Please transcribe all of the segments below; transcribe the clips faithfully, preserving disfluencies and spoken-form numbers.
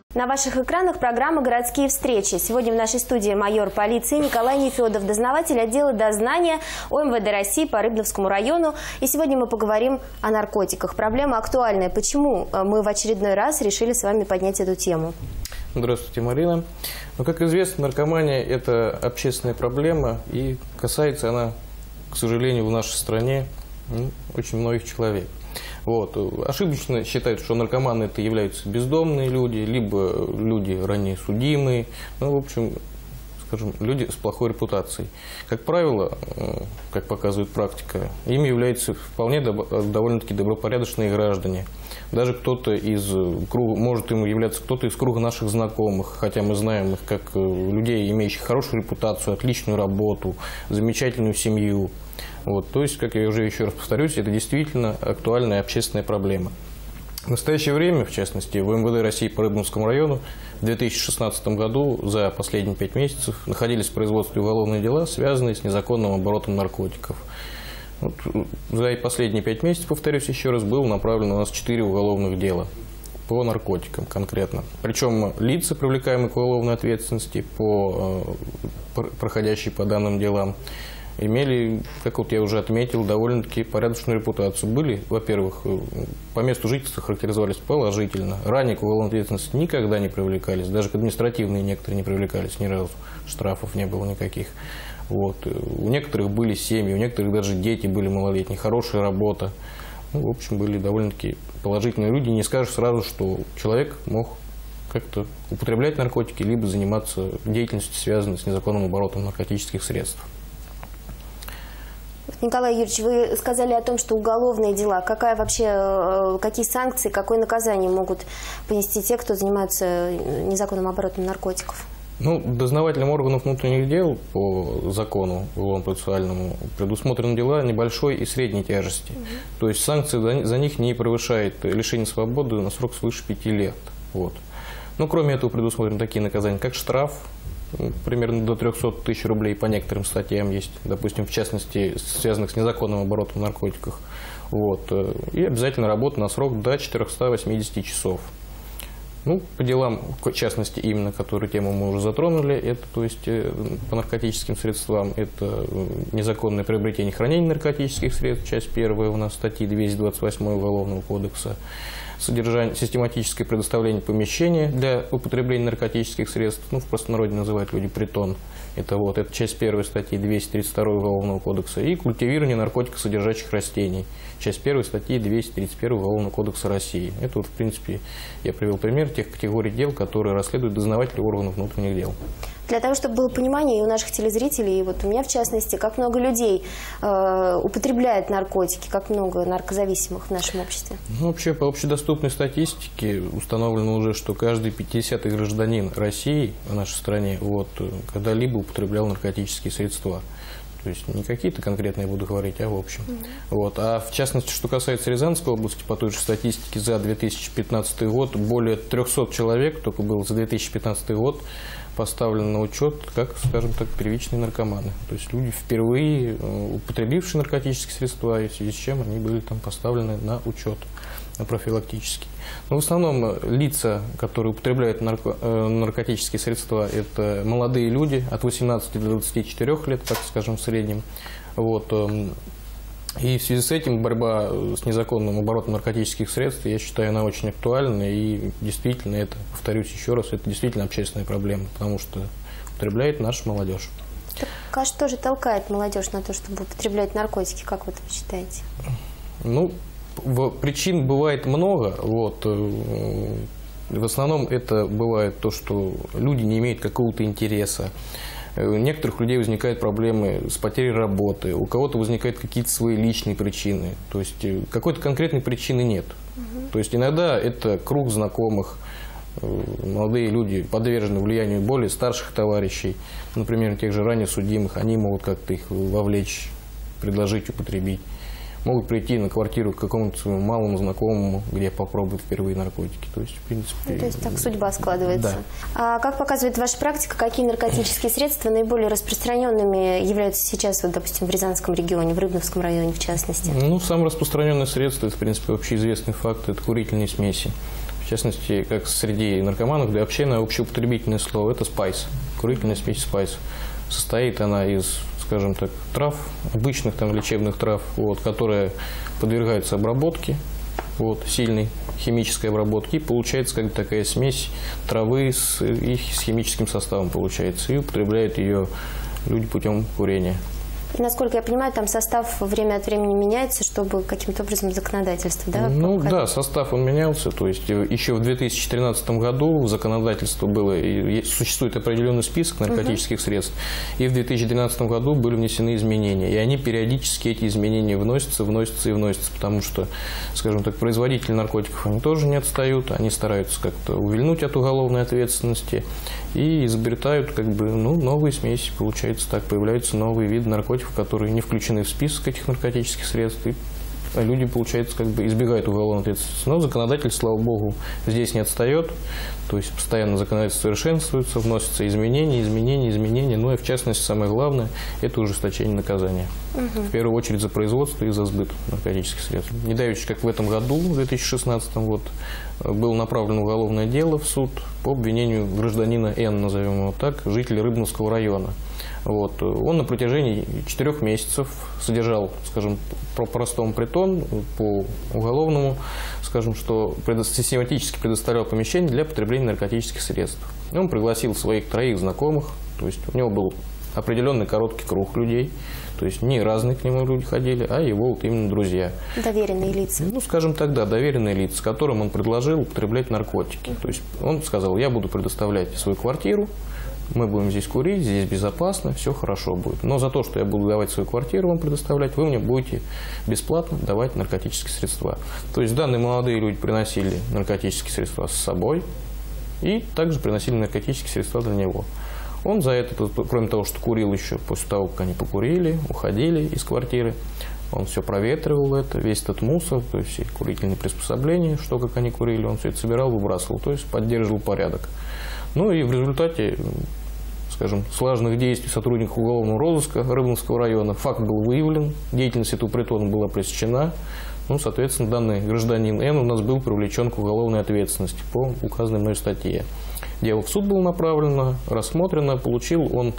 На ваших экранах программа «Городские встречи». Сегодня в нашей студии майор полиции Николай Нефедов, дознаватель отдела дознания О Эм Вэ Дэ России по Рыбновскому району. И сегодня мы поговорим о наркотиках. Проблема актуальная. Почему мы в очередной раз решили с вами поднять эту тему? Здравствуйте, Марина. Ну, как известно, наркомания – это общественная проблема, и касается она, к сожалению, в нашей стране ну, очень многих человек. Вот. Ошибочно считают, что наркоманы это являются бездомные люди, либо люди ранее судимые, ну, в общем, скажем, люди с плохой репутацией. Как правило, как показывает практика, ими являются вполне довольно-таки добропорядочные граждане. Даже кто-то из круга, может ему являться кто-то из круга наших знакомых, хотя мы знаем их как людей, имеющих хорошую репутацию, отличную работу, замечательную семью. Вот, то есть, как я уже еще раз повторюсь, это действительно актуальная общественная проблема. В настоящее время, в частности, в О Эм Вэ Дэ России по Рыбновскому району в две тысячи шестнадцатом году за последние пять месяцев находились в производстве уголовные дела, связанные с незаконным оборотом наркотиков. Вот, за последние пять месяцев, повторюсь еще раз, было направлено у нас четыре уголовных дела по наркотикам конкретно. Причем лица, привлекаемые к уголовной ответственности, по, проходящие по данным делам, имели, как вот я уже отметил, довольно-таки порядочную репутацию. Были, во-первых, по месту жительства характеризовались положительно. Ранее к уголовной ответственности никогда не привлекались. Даже к административной некоторые не привлекались ни разу. Штрафов не было никаких. Вот. У некоторых были семьи, у некоторых даже дети были малолетние. Хорошая работа. Ну, в общем, были довольно-таки положительные люди. Не скажешь сразу, что человек мог как-то употреблять наркотики, либо заниматься деятельностью, связанной с незаконным оборотом наркотических средств. Николай Юрьевич, вы сказали о том, что уголовные дела. Какая вообще, какие санкции, какое наказание могут понести те, кто занимается незаконным оборотом наркотиков? Ну, дознавателям органов внутренних дел по закону уголовно-процессуальному предусмотрены дела небольшой и средней тяжести. Угу. То есть санкции за них не превышает лишение свободы на срок свыше пяти лет. Вот. Ну, кроме этого предусмотрены такие наказания, как штраф, примерно до трёхсот тысяч рублей по некоторым статьям есть, допустим, в частности, связанных с незаконным оборотом наркотиков. Вот. И обязательно работа на срок до четырёхсот восьмидесяти часов. Ну, по делам, в частности, именно, которую тему мы уже затронули, это, то есть, по наркотическим средствам, это незаконное приобретение и хранение наркотических средств, часть первая у нас статьи двести двадцать восемь Уголовного кодекса, содержание, систематическое предоставление помещения для употребления наркотических средств, ну, в простонародье называют люди притон, это вот, это часть первой статьи двести тридцать два Уголовного кодекса, и культивирование наркотикосодержащих растений, часть первой статьи двести тридцать один Уголовного кодекса России. Это вот, в принципе, я привел пример тех категорий дел, которые расследуют дознаватели органов внутренних дел. Для того, чтобы было понимание и у наших телезрителей, и вот у меня в частности, как много людей э, употребляет наркотики, как много наркозависимых в нашем обществе? Ну, вообще, по общедоступной статистике установлено уже, что каждый пятидесятый гражданин России в нашей стране вот, когда-либо употреблял наркотические средства. То есть не какие-то конкретные буду говорить, а в общем. Mm-hmm. Вот. А в частности, что касается Рязанской области, по той же статистике за две тысячи пятнадцатый год более трёхсот человек только было за две тысячи пятнадцатый год поставлены на учет, как, скажем так, первичные наркоманы. То есть люди, впервые употребившие наркотические средства, и в связи с чем они были там поставлены на учет профилактический. Но в основном лица, которые употребляют нарко наркотические средства, это молодые люди от восемнадцати до двадцати четырёх лет, так скажем, в среднем. Вот. И в связи с этим борьба с незаконным оборотом наркотических средств, я считаю, она очень актуальна. И действительно, это, повторюсь еще раз, это действительно общественная проблема, потому что употребляет наша молодежь. Так, что же толкает молодежь на то, чтобы употреблять наркотики, как вы это считаете? Ну, причин бывает много. Вот. В основном это бывает то, что люди не имеют какого-то интереса. У некоторых людей возникают проблемы с потерей работы, у кого-то возникают какие-то свои личные причины. То есть какой-то конкретной причины нет. Угу. То есть иногда это круг знакомых, молодые люди подвержены влиянию более старших товарищей, например, тех же ранее судимых, они могут как-то их вовлечь, предложить употребить. Могут прийти на квартиру к какому-то своему малому знакомому, где попробуют впервые наркотики. То есть, в принципе... Ну, то есть так судьба складывается. Да. А как показывает ваша практика, какие наркотические средства наиболее распространенными являются сейчас, вот, допустим, в Рязанском регионе, в Рыбновском районе в частности? Ну, самое распространенное средство, это, в принципе, общеизвестный факт, это курительные смеси. В В частности, как среди наркоманов, да вообще на общеупотребительное слово, это спайс, курительная смесь спайс. Состоит она из, скажем так, трав, обычных там лечебных трав, вот, которые подвергаются обработке, вот, сильной химической обработки, и получается как такая смесь травы с, и с химическим составом получается, и употребляют ее люди путем курения. И, насколько я понимаю, там состав время от времени меняется, чтобы каким-то образом законодательство, да? Ну пока... да, состав он менялся. То есть еще в две тысячи тринадцатом году законодательство было, и существует определенный список наркотических uh-huh. средств, и в две тысячи тринадцатом году были внесены изменения. И они периодически, эти изменения вносятся, вносятся и вносятся, потому что, скажем так, производители наркотиков, они тоже не отстают, они стараются как-то увильнуть от уголовной ответственности и изобретают как бы, ну, новые смеси. Получается так, появляются новые виды наркотиков, которые не включены в список этих наркотических средств, и люди, получается, как бы избегают уголовной ответственности. Но законодатель, слава богу, здесь не отстает, то есть постоянно законодательство совершенствуется, вносятся изменения, изменения, изменения, но и в частности, самое главное, это ужесточение наказания. Угу. В первую очередь за производство и за сбыт наркотических средств. Недавеча, как в этом году, в две тысячи шестнадцатом, вот, было направлено уголовное дело в суд по обвинению гражданина Н, назовем его так, жителя Рыбновского района. Вот. Он на протяжении четырех месяцев содержал, скажем, по-простому притон, по уголовному, скажем, что предо- систематически предоставлял помещение для потребления наркотических средств. И он пригласил своих троих знакомых, то есть у него был определенный короткий круг людей, то есть не разные к нему люди ходили, а его вот именно друзья. Доверенные лица. Ну, скажем так, да, доверенные лица, которым он предложил употреблять наркотики. То есть он сказал, я буду предоставлять свою квартиру, мы будем здесь курить, здесь безопасно, все хорошо будет. Но за то, что я буду давать свою квартиру вам предоставлять, вы мне будете бесплатно давать наркотические средства. То есть данные молодые люди приносили наркотические средства с собой и также приносили наркотические средства для него. Он за это, кроме того, что курил еще после того, как они покурили, уходили из квартиры, он все проветривал это, весь этот мусор, то есть все курительные приспособления, что как они курили, он все это собирал, выбрасывал, то есть поддерживал порядок. Ну и в результате, скажем, слаженных действий сотрудников уголовного розыска Рыбновского района факт был выявлен, деятельность этого притона была пресечена. Ну, соответственно, данный гражданин Н у нас был привлечен к уголовной ответственности по указанной мной статье. Дело в суд было направлено, рассмотрено, получил он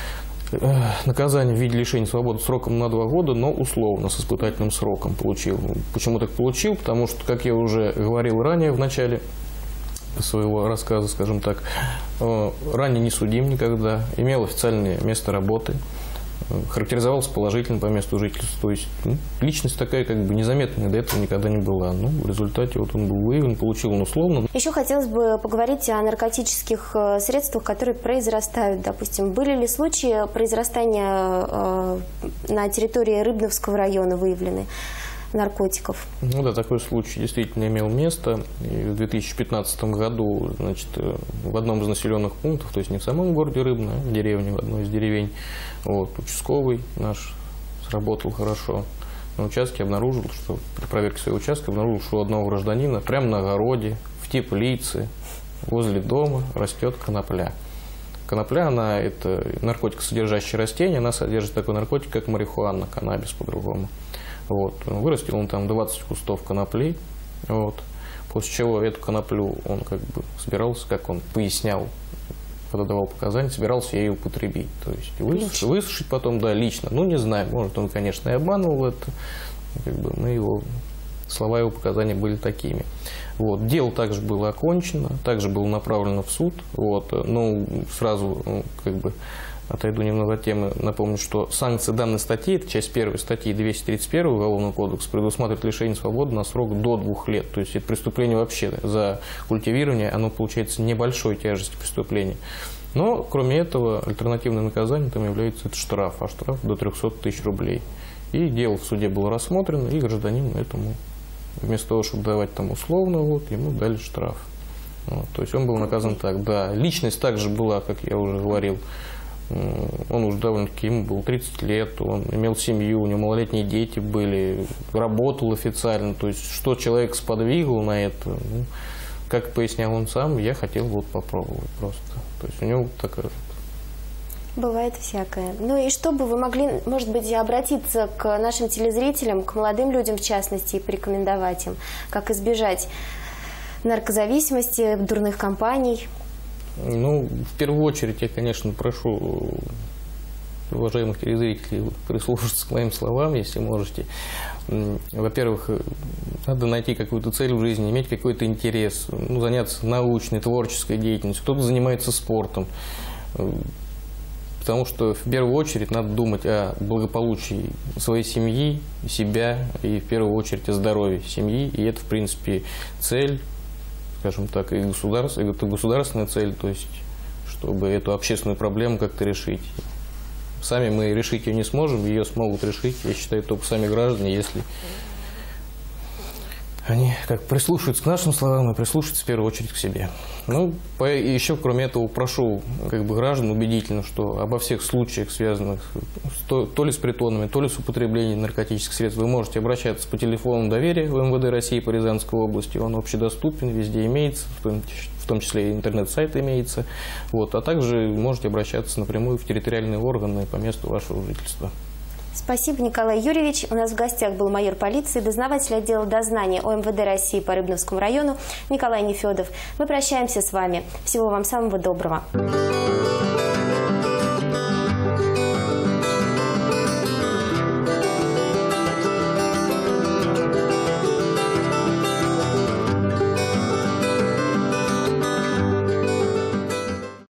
э, наказание в виде лишения свободы сроком на два года, но условно, с испытательным сроком получил. Почему так получил? Потому что, как я уже говорил ранее в начале своего рассказа, скажем так, ранее не судим никогда, имел официальное место работы, характеризовался положительно по месту жительства, то есть ну, личность такая как бы незаметная до этого никогда не была. Ну, в результате вот он был выявлен, получил он условно. Еще хотелось бы поговорить о наркотических средствах, которые произрастают, допустим. Были ли случаи произрастания э, на территории Рыбновского района выявлены наркотиков? Ну да, такой случай действительно имел место. И в две тысячи пятнадцатом году, значит, в одном из населенных пунктов, то есть не в самом городе Рыбное, а в деревне, в одной из деревень, вот, участковый наш сработал хорошо. На участке обнаружил, что при проверке своего участка обнаружил, что у одного гражданина прямо на огороде, в теплице, возле дома растет конопля. Конопля, она это наркотикосодержащее растение, она содержит такой наркотик, как марихуана, каннабис по-другому. Вот. Вырастил он там двадцать кустов конопли, вот. После чего эту коноплю он как бы собирался, как он пояснял, когда давал показания, собирался ее употребить. То есть высушить, высушить потом, да, лично. Ну, не знаю, может, он, конечно, и обманывал это, как бы, но его слова, его показания были такими. Вот. Дело также было окончено, также было направлено в суд. Вот. Ну, сразу, ну, как бы, отойду немного от темы, напомню, что санкции данной статьи, это часть первой статьи двести тридцать первого Уголовного кодекса, предусматривает лишение свободы на срок до двух лет. То есть это преступление вообще за культивирование, оно получается небольшой тяжести преступления. Но, кроме этого, альтернативное наказание там является это штраф, а штраф до трёхсот тысяч рублей. И дело в суде было рассмотрено, и гражданину этому, вместо того, чтобы давать там условно, вот, ему дали штраф. Вот, то есть он был наказан так. Да, личность также была, как я уже говорил, он уже довольно-таки, ему было тридцать лет, он имел семью, у него малолетние дети были, работал официально. То есть, что человек сподвигло на это, ну, как пояснял он сам, я хотел вот попробовать просто. То есть, у него такая... Бывает всякое. Ну и чтобы вы могли, может быть, обратиться к нашим телезрителям, к молодым людям в частности, и порекомендовать им, как избежать наркозависимости, дурных компаний? Ну, в первую очередь я, конечно, прошу уважаемых телезрителей прислушаться к моим словам, если можете. Во-первых, надо найти какую-то цель в жизни, иметь какой-то интерес, ну, заняться научной, творческой деятельностью. Кто-то занимается спортом. Потому что в первую очередь надо думать о благополучии своей семьи, себя и в первую очередь о здоровье семьи. И это, в принципе, цель, скажем так, и государство, это государственная цель, то есть, чтобы эту общественную проблему как-то решить. Сами мы решить ее не сможем, ее смогут решить, я считаю, только сами граждане, если они как прислушиваются к нашим словам и прислушиваются в первую очередь к себе. Ну, по, и еще, кроме этого, прошу как бы граждан убедительно, что обо всех случаях, связанных с, то, то ли с притонами, то ли с употреблением наркотических средств, вы можете обращаться по телефону доверия в эм вэ дэ России по Рязанской области. Он общедоступен, везде имеется, в том, в том числе и интернет-сайт имеется. Вот, а также можете обращаться напрямую в территориальные органы по месту вашего жительства. Спасибо, Николай Юрьевич. У нас в гостях был майор полиции, дознаватель отдела дознания о эм вэ дэ России по Рыбновскому району Николай Нефедов. Мы прощаемся с вами. Всего вам самого доброго.